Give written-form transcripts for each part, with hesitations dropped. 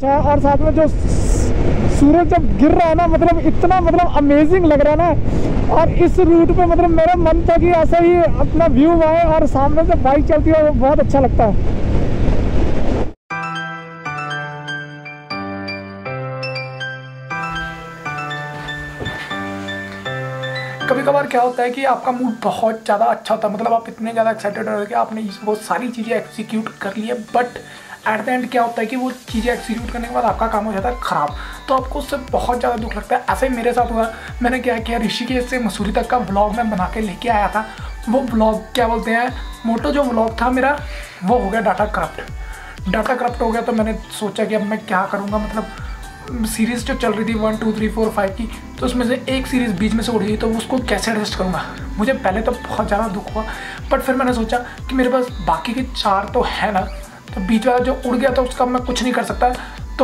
और साथ में जो सूरज जब गिर रहा है ना, मतलब इतना मतलब अमेजिंग लग रहा है ना। और इस रूट पे मतलब मेरा मन था कि ऐसा ही अपना व्यू आए और सामने से बाइक चलती है, वो बहुत अच्छा लगता है। कभी कभार क्या होता है कि आपका मूड बहुत ज़्यादा अच्छा होता है, मतलब आप इतने ज़्यादा एक्साइटेड हो कि आपने बहुत सारी चीज़ें एग्जीक्यूट कर ली है, बट एट द एंड क्या होता है कि वो चीज़ें एग्जीक्यूट करने के बाद आपका काम हो जाता है ख़राब, तो आपको उससे बहुत ज़्यादा दुख लगता है। ऐसे ही मेरे साथ हुआ। मैंने क्या किया, ऋषिकेश से मसूरी तक का व्लॉग मैं बना के लेके आया था। वो व्लॉग क्या बोलते हैं, मोटो जो व्लॉग था मेरा वो हो गया डाटा करप्ट हो गया। तो मैंने सोचा कि अब मैं क्या करूँगा, मतलब सीरीज़ जो चल रही थी 1 2 3 4 5 की, तो उसमें से एक सीरीज़ बीच में से उड़ गई, तो उसको कैसे एडजस्ट करूँगा। मुझे पहले तो बहुत ज़्यादा दुख हुआ, बट फिर मैंने सोचा कि मेरे पास बाकी के 4 तो है ना, तो बीच वाला जो उड़ गया तो उसका मैं कुछ नहीं कर सकता। तो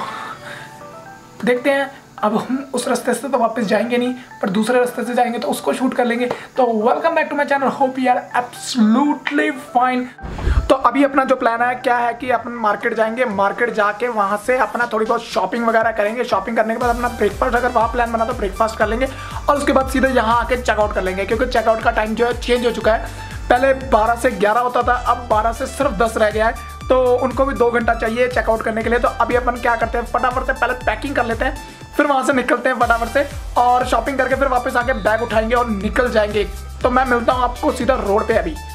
देखते हैं, अब हम उस रास्ते से तो वापस जाएंगे नहीं, पर दूसरे रास्ते से जाएंगे तो उसको शूट कर लेंगे। तो welcome back to my channel, hope you are absolutely fine. तो अभी अपना जो प्लान है क्या है कि अपन मार्केट जाएंगे, मार्केट जाके वहाँ से अपना थोड़ी बहुत शॉपिंग वगैरह करेंगे। शॉपिंग करने के बाद अपना ब्रेकफास्ट, अगर वहाँ प्लान बना तो ब्रेकफास्ट कर लेंगे, और उसके बाद सीधे यहाँ आके चेकआउट कर लेंगे, क्योंकि चेकआउट का टाइम जो है चेंज हो चुका है। पहले 12 से 11 होता था, अब 12 से सिर्फ 10 रह गया है, तो उनको भी 2 घंटा चाहिए चेकआउट करने के लिए। तो अभी अपन क्या करते हैं, फटाफट से पहले पैकिंग कर लेते हैं, फिर वहाँ से निकलते हैं फटाफट से, और शॉपिंग करके फिर वापस आके बैग उठाएंगे और निकल जाएंगे। तो मैं मिलता हूँ आपको सीधा रोड पे अभी।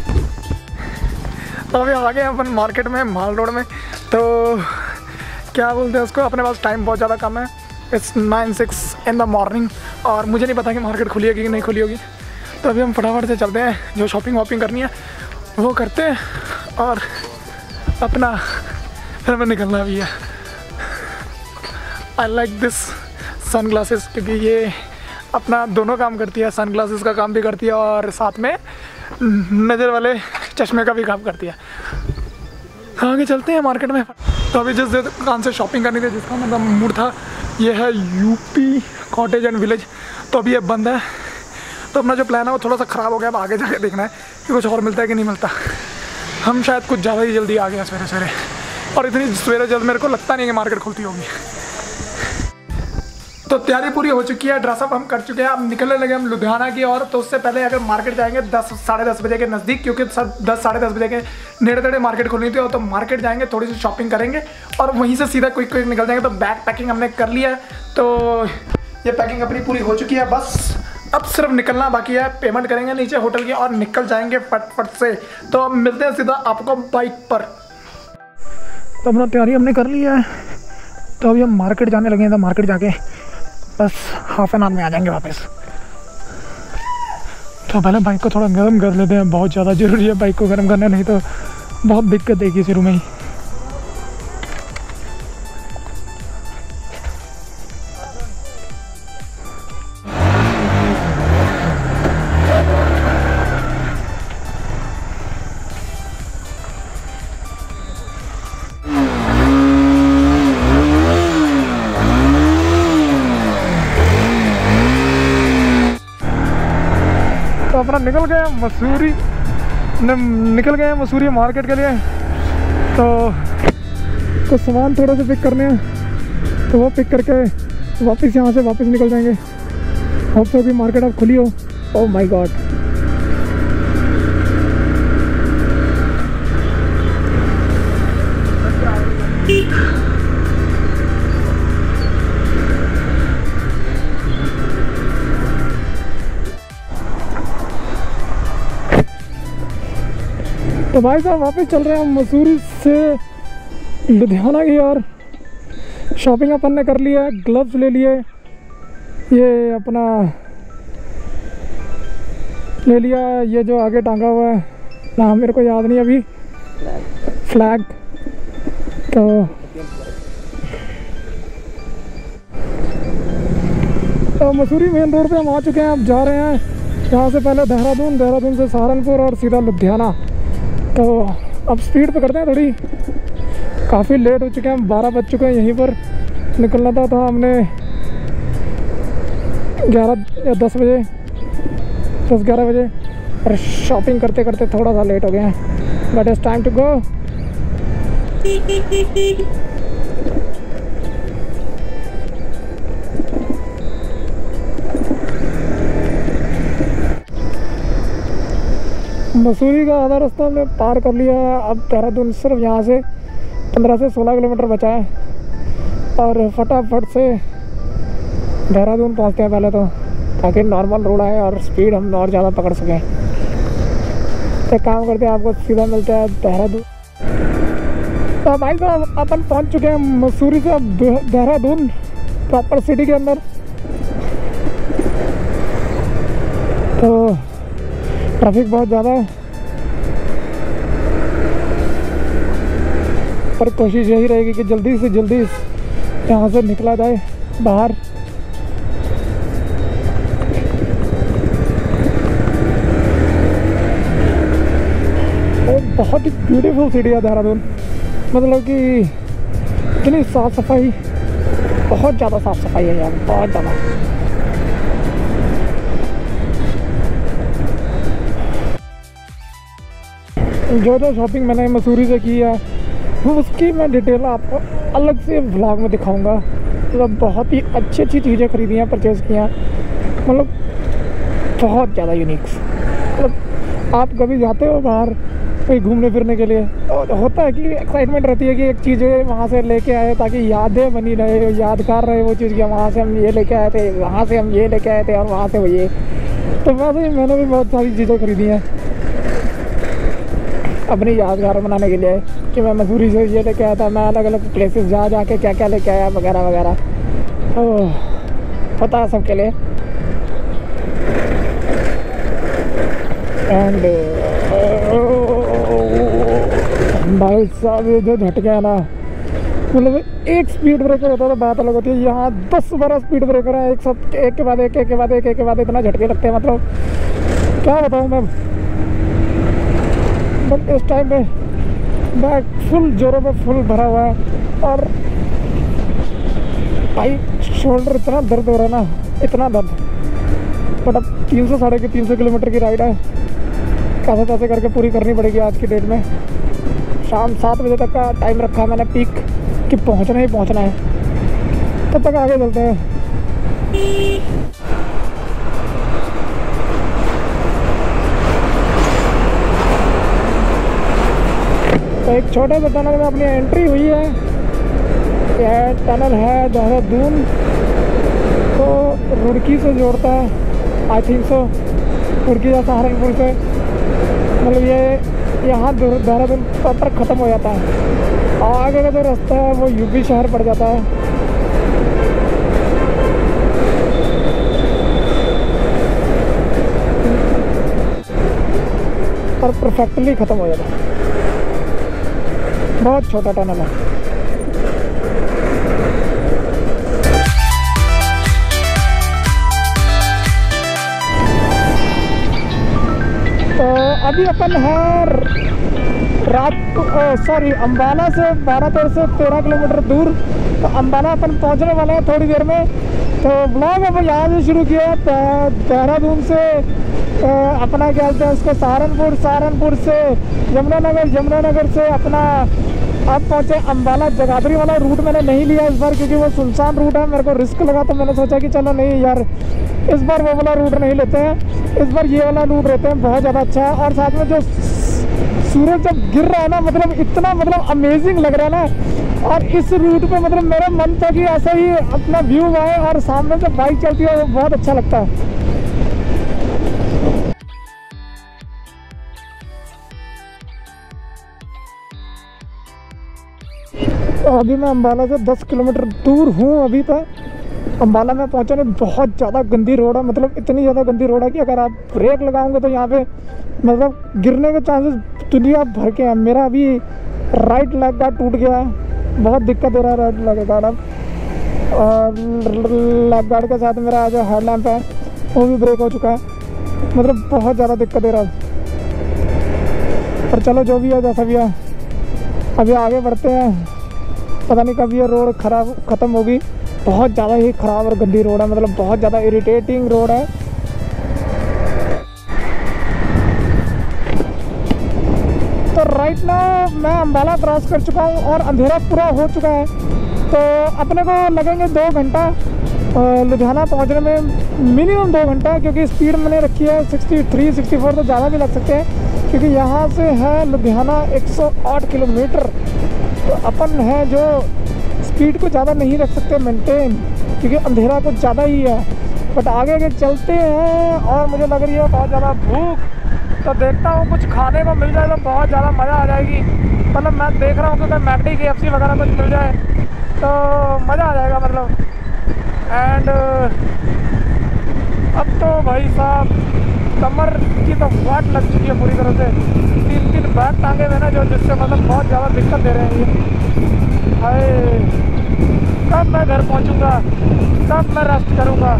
तो अभी आ गए अपन मार्केट में, माल रोड में। तो क्या बोलते हैं उसको, अपने पास टाइम बहुत ज़्यादा कम है। इट्स 9:06 इन द मॉर्निंग, और मुझे नहीं पता कि मार्केट खुली होगी कि नहीं खुली होगी। तो अभी हम फटाफट से चलते हैं, जो शॉपिंग वॉपिंग करनी है वो करते हैं, और अपना फिर हमें निकलना भी है। I like this sunglasses, क्योंकि ये अपना दोनों काम करती है, सन ग्लासेस का काम भी करती है और साथ में नज़र वाले चश्मे का भी काम करती है। आगे चलते हैं मार्केट में। तो अभी जिस दुकान से शॉपिंग करनी थी, जिसका मतलब मूड था, ये है यूपी कॉटेज एंड विलेज। तो अभी ये बंद है, तो अपना जो प्लान है वो थोड़ा सा ख़राब हो गया। अब आगे जाके देखना है कि कुछ और मिलता है कि नहीं मिलता। हम शायद कुछ ज़्यादा ही जल्दी आ गए सवेरे सवेरे, और इतनी सवेरे जल्द मेरे को लगता नहीं है कि मार्केट खुलती होगी। तो तैयारी पूरी हो चुकी है, ड्रेसअप हम कर चुके हैं, अब निकलने लगे हम लुधियाना की ओर। तो उससे पहले अगर मार्केट जाएंगे 10 साढ़े 10 बजे के नज़दीक, क्योंकि 10 साढ़े 10 बजे के नेड़े तेड़े मार्केट खुलनी थी। तो मार्केट जाएंगे, थोड़ी सी शॉपिंग करेंगे, और वहीं से सीधा क्विक निकल जाएंगे। तो बैग पैकिंग हमने कर लिया है, तो ये पैकिंग अपनी पूरी हो चुकी है, बस अब सिर्फ निकलना बाकी है। पेमेंट करेंगे नीचे होटल की और निकल जाएंगे फटफट से। तो अब मिलते हैं सीधा आपको बाइक पर। तो अपना तैयारी हमने कर ली है, तो अभी हम मार्केट जाने लगे हैं। तो मार्केट जाके बस हाफ एन आवर में आ जाएंगे वापस। तो पहले बाइक को थोड़ा गर्म कर लेते हैं, बहुत ज़्यादा ज़रूरी है बाइक को गर्म करना, नहीं तो बहुत दिक्कत देगी शुरू में ही। तो अपना निकल गए मसूरी मार्केट के लिए। तो कुछ सामान थोड़ा सा पिक करने हैं, तो वो पिक करके वापस यहाँ से वापस निकल जाएंगे। होप सो कि मार्केट अब खुली हो। ओह माय गॉड, तो भाई साहब वापस चल रहे हैं हम मसूरी से लुधियाना की ओर। शॉपिंग अपन ने कर लिया है, ग्लव्स ले लिए, ये अपना ले लिया, ये जो आगे टांगा हुआ है नाम मेरे को याद नहीं अभी, फ्लैग। तो मसूरी मेन रोड पे हम आ चुके हैं, अब जा रहे हैं यहाँ से पहले देहरादून, देहरादून से सहारनपुर और सीधा लुधियाना। तो अब स्पीड पे करते हैं थोड़ी, काफ़ी लेट हो चुके हैं, 12 बज चुके हैं। यहीं पर निकलना था, तो हमने 11 या 10 बजे 10-11 बजे, और शॉपिंग करते करते थोड़ा सा लेट हो गए हैं, but it's time to go. Mussoorie का आधा रास्ता हमने पार कर लिया है। अब देहरादून सिर्फ यहाँ से 15 से 16 किलोमीटर बचा है और फटाफट से देहरादून पहुँचते हैं पहले तो, ताकि नॉर्मल रोड आए और स्पीड हम और ज़्यादा पकड़ सकें। तो काम करते हैं, आपको सीधा मिलता है देहरादून। तो भाई साहब अपन पहुँच चुके हैं मसूरी से देहरादून प्रॉपर सिटी के अंदर। तो ट्रैफिक बहुत ज़्यादा है पर कोशिश यही रहेगी कि जल्दी से जल्दी यहाँ से निकला जाए बाहर। बहुत ही ब्यूटीफुल सिटी है देहरादून, मतलब कि इतनी साफ़ सफाई, बहुत ज़्यादा साफ़ सफाई है यहाँ, बहुत ज़्यादा। जो जो शॉपिंग मैंने मसूरी से की है वो उसकी मैं डिटेल आपको अलग से व्लॉग में दिखाऊंगा। मतलब बहुत ही अच्छी अच्छी चीज़ें खरीदी हैं, परचेज़ किया, मतलब बहुत ज़्यादा यूनिक। मतलब आप कभी जाते हो बाहर कहीं घूमने फिरने के लिए तो होता है कि एक्साइटमेंट रहती है कि एक चीज़ वहाँ से लेके आए ताकि यादें बनी रहे, यादगार रहे वो चीज़ कि वहाँ से हम ये लेके आए थे, वहाँ से हम ये लेके आए थे और वहाँ से वो ये। तो वैसे ही मैंने भी बहुत सारी चीज़ें खरीदी हैं अपनी यादगार बनाने के लिए कि मैं मसूरी से ये लेके आया था, मैं अलग अलग प्लेसेस जा के क्या क्या लेके आया वगैरह वगैरह। तो पता है सबके लिए। एंड भाई साहब ये जो झटका है ना, मतलब एक स्पीड ब्रेकर होता तो बात अलग होती है, यहाँ 10-12 स्पीड ब्रेकर है एक साथ, एक के बाद एक, एक के बाद एक, एक के बाद इतना झटके लगते हैं। मतलब क्या बताऊँ मैं, बट इस टाइम पे बैग फुल जोरों पे फुल भरा हुआ है और भाई शोल्डर इतना दर्द हो रहा है ना, इतना दर्द। बट अब 300-350 किलोमीटर की राइड है, कैसे तैसे करके पूरी करनी पड़ेगी आज की डेट में। शाम 7 बजे तक का टाइम रखा है मैंने पीक कि पहुंचना ही पहुंचना है, तब तक आगे चलते हैं। तो एक छोटे से टनल में अपनी एंट्री हुई है। यह टनल है देहरादून को रुड़की से जोड़ता है, आई थिंक सो, रुड़की या सहारनपुर से। मतलब ये यहाँ देहरादून प्रॉपर ख़त्म हो जाता है, आगे का जो रास्ता है वो यूपी शहर पड़ जाता है। और परफेक्टली ख़त्म हो जाता है, बहुत छोटा टनल है। तो अभी अपन है अम्बाला से 12 से 13 किलोमीटर दूर। तो अम्बाला अपन पहुंचने वाले हैं थोड़ी देर में। तो ब्लॉग अब यहाँ से शुरू किया देहरादून से अपना क्या बोलते हैं उसको सहारनपुर से यमुनानगर से अपना अब पहुँचे अम्बाला। जगाधरी वाला रूट मैंने नहीं लिया इस बार क्योंकि वो सुनसान रूट है, मेरे को रिस्क लगा तो मैंने सोचा कि चलो नहीं यार इस बार वो वाला रूट नहीं लेते हैं, इस बार ये वाला रूट लेते हैं, बहुत ज़्यादा अच्छा है। और साथ में जो सूरज जब गिर रहा है ना, मतलब इतना मतलब अमेजिंग लग रहा है ना। और इस रूट पे मतलब मेरा मन था कि ऐसा ही अपना व्यू आए और सामने से बाइक चलती है, वो बहुत अच्छा लगता है। तो अभी मैं अम्बाला से 10 किलोमीटर दूर हूँ अभी तक। अम्बाला में पहुँचने बहुत ज़्यादा गंदी रोड है, मतलब इतनी ज़्यादा गंदी रोड है कि अगर आप ब्रेक लगाओगे तो यहाँ पे मतलब गिरने के चांसेस दुनिया भर के हैं। मेरा अभी राइट लेग गार्ड टूट गया है, बहुत दिक्कत दे रहा है राइट लेग गार्ड अब। और लेग गार्ड के साथ मेरा जो हेड लैम्प है वो भी ब्रेक हो चुका है, मतलब बहुत ज़्यादा दिक्कत दे रहा है। पर चलो जो भी है जैसा भी है, अभी आगे बढ़ते हैं। पता नहीं कब ये रोड ख़त्म होगी, बहुत ज़्यादा ही ख़राब और गंदी रोड है, मतलब बहुत ज़्यादा इरिटेटिंग रोड है। तो राइट नाउ मैं अम्बाला क्रॉस कर चुका हूँ और अंधेरा पूरा हो चुका है। तो अपने को लगेंगे 2 घंटा लुधियाना पहुँचने में, मिनिमम 2 घंटा, क्योंकि स्पीड मैंने रखी है 63-64, तो ज़्यादा भी लग सकते हैं। क्योंकि यहाँ से है लुधियाना 108 किलोमीटर। तो अपन है जो स्पीड को ज़्यादा नहीं रख सकते मेंटेन, क्योंकि अंधेरा कुछ ज़्यादा ही है। बट आगे आगे चलते हैं और मुझे लग रही है बहुत ज़्यादा भूख, तो देखता हूँ कुछ खाने को मिल जाए तो बहुत ज़्यादा मज़ा आ जाएगी। मतलब मैं देख रहा हूँ कि अगर मैकडी KFC वगैरह कुछ मिल जाए तो मज़ा आ जाएगा मतलब। एंड अब तो भाई साहब कमर की तो वाट लग चुकी है पूरी तरह से। 3 बैग टांगे हुए ना जो, जिससे मतलब बहुत ज़्यादा दिक्कत दे रहे हैं ये। हाय, कब मैं घर पहुंचूंगा, कब मैं रेस्ट करूंगा।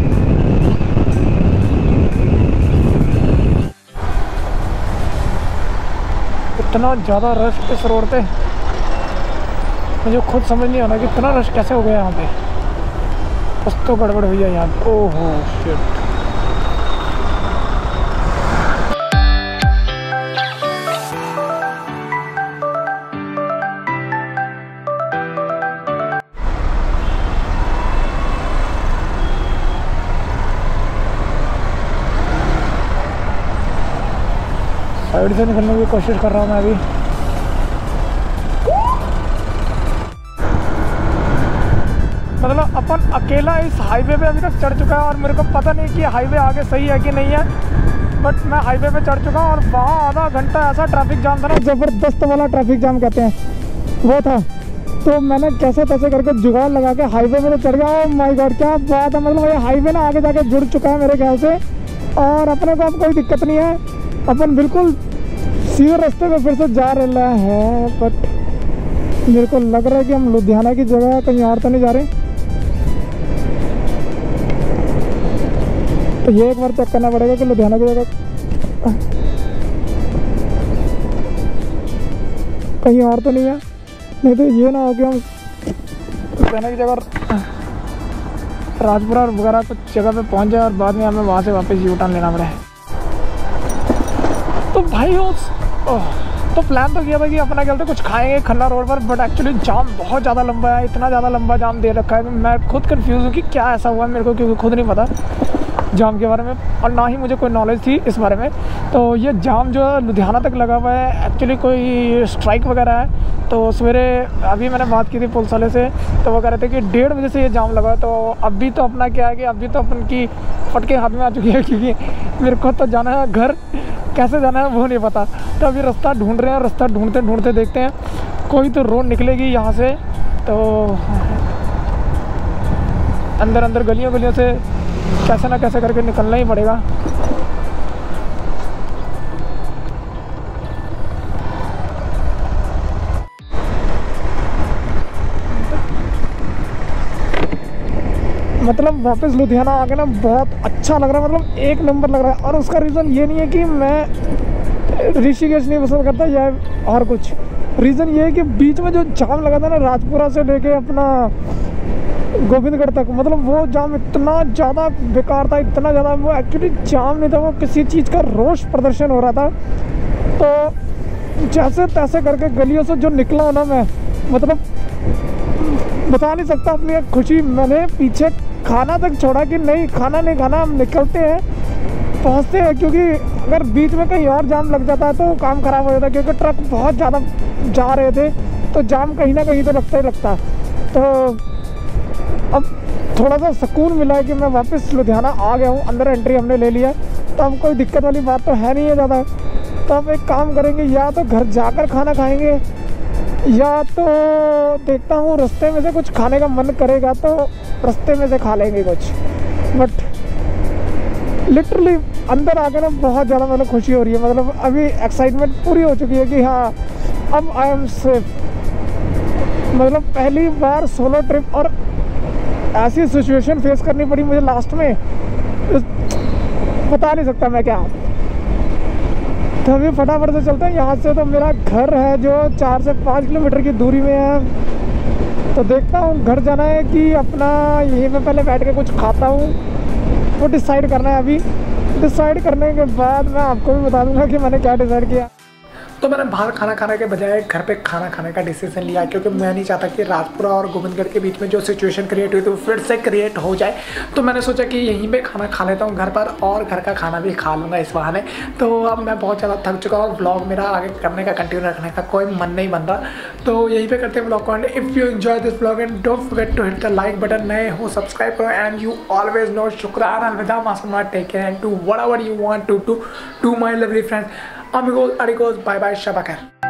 इतना ज़्यादा रश इस रोड पे, मुझे खुद समझ नहीं आ रहा कि इतना रश कैसे हो गया यहाँ पे। कुछ तो गड़बड़ हुई है यहाँ पे। ओहो शिट। साइड से निकलने की कोशिश कर रहा हूँ मैं अभी। मतलब अपन अकेला इस हाईवे पे अभी तक चढ़ चुका है और मेरे को पता नहीं कि हाईवे आगे सही है कि नहीं है। बट मैं हाईवे पे चढ़ चुका हूँ और वहाँ आधा घंटा ऐसा ट्रैफिक जाम था ना, ज़बरदस्त वाला ट्रैफिक जाम कहते हैं वो था। तो मैंने कैसे तैसे करके जुगाड़ लगा के हाईवे में तो चढ़ गया। ओह माय गॉड क्या बात है। मतलब ये हाईवे ना आगे जाके जुड़ चुका है मेरे ख्याल से, और अपने को अब कोई दिक्कत नहीं है। अपन बिल्कुल सीधे रास्ते पे फिर से जा रहे हैं। बट मेरे को लग रहा है कि हम लुधियाना की जगह कहीं और तो नहीं जा रहे। तो ये एक बार चेक करना पड़ेगा कि लुधियाना की जगह कहीं और तो नहीं है। नहीं तो ये ना हो कि हम लुधियाना की जगह राजपुरा वगैरह कुछ जगह पे पहुंच जाए और बाद में हमें वहाँ से वापस यू टर्न लेना पड़े। तो भाई तो प्लान तो किया था कि अपना चलते कुछ खाएंगे खन्ना रोड पर। बट एक्चुअली जाम बहुत ज़्यादा लंबा है, इतना ज़्यादा लंबा जाम दे रखा है। मैं खुद कंफ्यूज हूँ कि क्या ऐसा हुआ है मेरे को, क्योंकि खुद नहीं पता जाम के बारे में और ना ही मुझे कोई नॉलेज थी इस बारे में। तो ये जाम जो है लुधियाना तक लगा हुआ है, एक्चुअली कोई स्ट्राइक वगैरह है। तो सवेरे अभी मैंने बात की थी पुलिस वाले से, तो वो कह रहे थे कि 1:30 बजे से ये जाम लगा है। तो अभी तो अपना क्या है कि अभी तो अपन की फटके हाथ में आ चुकी है, क्योंकि मेरे को तो जाना है घर, कैसे जाना है वो नहीं पता। तो अभी रास्ता ढूंढ रहे हैं, रास्ता ढूंढते ढूंढते देखते हैं कोई तो रोड निकलेगी यहाँ से। तो अंदर अंदर गलियों गलियों से कैसे ना कैसे करके निकलना ही पड़ेगा। मतलब वापस लुधियाना आके ना बहुत अच्छा लग रहा है, मतलब एक नंबर लग रहा है। और उसका रीज़न ये नहीं है कि मैं ऋषिकेश नहीं पसंद करता या और कुछ, रीज़न ये है कि बीच में जो जाम लगा था ना राजपुरा से लेके अपना गोविंदगढ़ तक, मतलब वो जाम इतना ज़्यादा बेकार था, इतना ज़्यादा। वो एक्चुअली जाम नहीं था, वो किसी चीज़ का रोष प्रदर्शन हो रहा था। तो जैसे तैसे करके गलियों से जो निकला ना मैं, मतलब बता नहीं सकता अपनी एक खुशी। मैंने पीछे खाना तक छोड़ा कि नहीं खाना नहीं खाना, हम निकलते हैं पहुंचते हैं। क्योंकि अगर बीच में कहीं और जाम लग जाता है तो काम ख़राब हो जाता है, क्योंकि ट्रक बहुत ज़्यादा जा रहे थे। तो जाम कहीं ना कहीं तो लगता ही लगता। तो अब थोड़ा सा सुकून मिला है कि मैं वापस लुधियाना आ गया हूँ, अंदर एंट्री हमने ले लिया। तो अब कोई दिक्कत वाली बात तो है नहीं है ज़्यादा। तो अब एक काम करेंगे, या तो घर जाकर खाना खाएंगे या तो देखता हूँ रास्ते में से कुछ खाने का मन करेगा तो रास्ते में से खा लेंगे कुछ। बट लिटरली अंदर आके ना बहुत ज़्यादा मतलब खुशी हो रही है। मतलब अभी एक्साइटमेंट पूरी हो चुकी है कि हाँ अब आई एम सेफ। मतलब पहली बार सोलो ट्रिप और ऐसी सिचुएशन फेस करनी पड़ी मुझे लास्ट में, बता नहीं सकता मैं क्या। तो अभी फटाफट से चलते हैं यहाँ से। तो मेरा घर है जो 4 से 5 किलोमीटर की दूरी में है। तो देखता हूँ घर जाना है कि अपना यहीं पे पहले बैठ के कुछ खाता हूँ, वो डिसाइड करना है। अभी डिसाइड करने के बाद मैं आपको भी बता दूँगा कि मैंने क्या डिसाइड किया। तो मैंने बाहर खाना खाने के बजाय घर पे खाना खाने का डिसीजन लिया, क्योंकि मैं नहीं चाहता कि राजपुरा और गोविंदगढ़ के बीच में जो सिचुएशन क्रिएट हुई थी वो फिर से क्रिएट हो जाए। तो मैंने सोचा कि यहीं पे खाना खा लेता हूँ घर पर, और घर का खाना भी खा लूँगा इस बहाने। तो अब मैं बहुत ज़्यादा थक चुका हूँ और व्लॉग मेरा आगे करने का कंटिन्यू रखने का कोई मन नहीं बन रहा। तो यहीं पे करते हैं व्लॉग को end. If you enjoy this vlog and don't forget to hit the like button, नए हो सब्सक्राइब करो एंड यू ऑलवेज नो शुक्राना अलविदा Masooma, take care and do whatever you want to do to my lovely friends, amigos, arigos, bye bye, शब खैर।